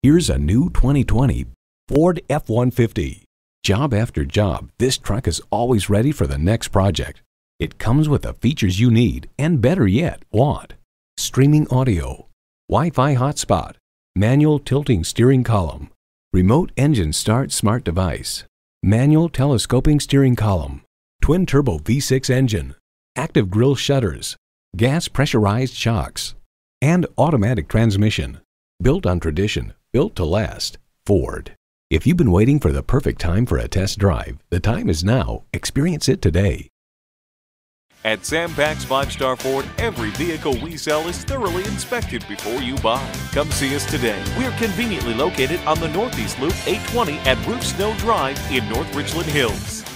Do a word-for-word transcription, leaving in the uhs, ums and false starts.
Here's a new twenty twenty Ford F one fifty. Job after job, this truck is always ready for the next project. It comes with the features you need and, better yet, want. Streaming audio, Wi-Fi hotspot, manual tilting steering column, remote engine start smart device, manual telescoping steering column, twin turbo V six engine, active grille shutters, gas pressurized shocks, and automatic transmission. Built on tradition, built to last. Ford. If you've been waiting for the perfect time for a test drive, the time is now. Experience it today. At Sam Pack's Five Star Ford, every vehicle we sell is thoroughly inspected before you buy. Come see us today. We are conveniently located on the Northeast Loop eight twenty at Roof Snow Drive in North Richland Hills.